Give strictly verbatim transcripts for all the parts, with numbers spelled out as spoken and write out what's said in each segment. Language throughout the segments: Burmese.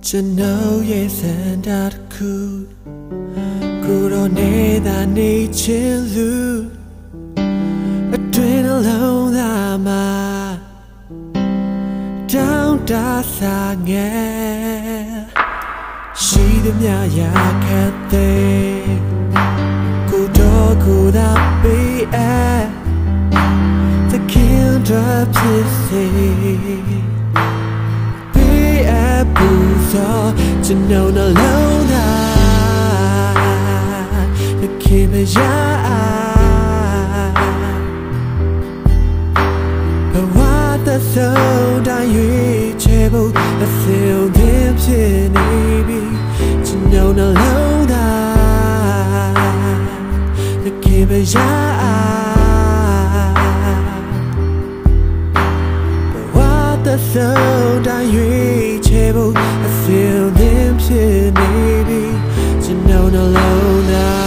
ကျွန်တော်ရဲ့စံတာတစ်ခုကိုတော့နေတာနေချင်လူအတွင်းလုံးသားမှာတောင်းတစားငယ်ရှိသည်များရာခတ်တဲ့ကိုတော့ကိုသာပေးအပ်သခင်တော်ဖြစ်စေကျွန်တော်နှလုံးသားသခင်မရဘဝသက်ဆုံးတိုင်းရွေးချယ်ဖို့အစင်သင်ဖြစ်နေပြီကျွန်တော်နှလုံးသားသခင်မရဘဝသက်ဆုံးတိုင်းရွေးချယ်ဖို့I feel themဖြစ်နေပြီကျွန်တော်နှလုံးသား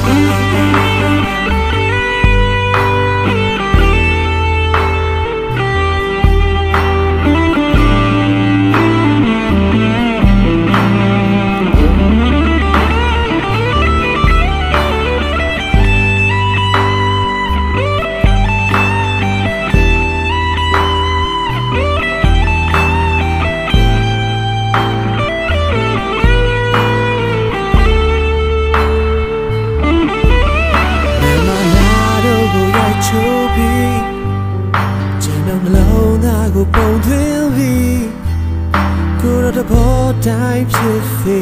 ကိုပုံသွင်းပြီးကိုရတဲ့ဘောတိုင်းဖြစ်စေ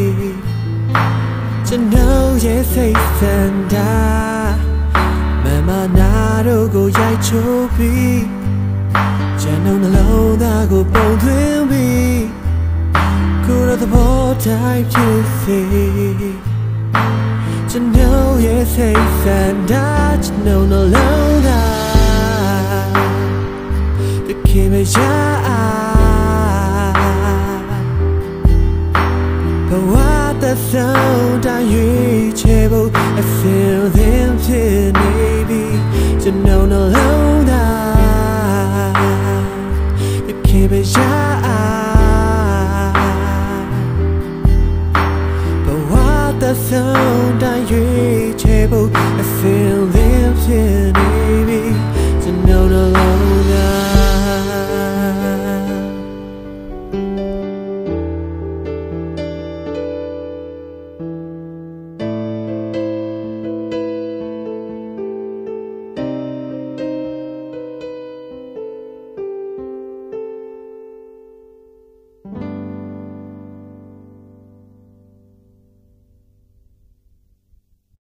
ကျွန်တော်ရဲ့စိတ်ဆန္ဒမမနာတို့ကိုရိုက်ချိုးပြီးကျွန်တော်နှလုံးသားကိုပုံသွင်းပြီးကိုရတဲ့ဘောတိုင်းဖြစ်စေကျွန်တော်ရဲ့စိတ်ဆန္ဒကျွန်တော်နှလုံးသားခင်မရဘဝသက်ဆုံးတိုင်းရွေးချယ်ဖို့အစင်သင်ဖြစ်နေပြီကျွန်တော်နှလုံး